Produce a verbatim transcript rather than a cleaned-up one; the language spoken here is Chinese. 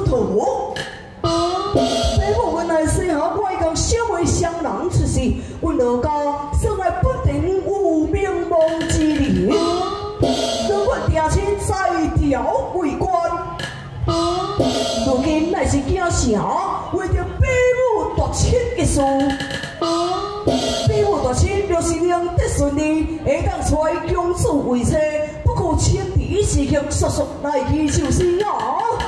土。父母原来细汉我已经小妹双人出世，阮老家生来不定有名望之年，让阮爹亲在朝为官。如今乃是惊啥？为着父母夺亲一事。父母夺亲若是能得顺利，会当娶公主为妻，不顾亲弟事情，速速来去就是啊。